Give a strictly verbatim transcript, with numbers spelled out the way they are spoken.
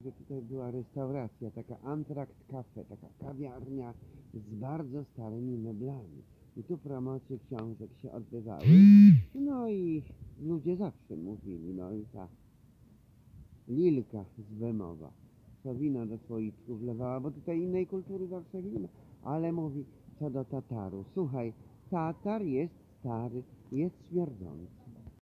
Że tutaj była restauracja, taka Antrakt Cafe, taka kawiarnia z bardzo starymi meblami. I tu promocje książek się odbywały. No i ludzie zawsze mówili, no i ta Lilka z Bemowa, co wino do słoiczków wlewała, bo tutaj innej kultury w Warszawie nie ma. Ale mówi, co do Tataru, słuchaj, Tatar jest stary, jest śmierdzący.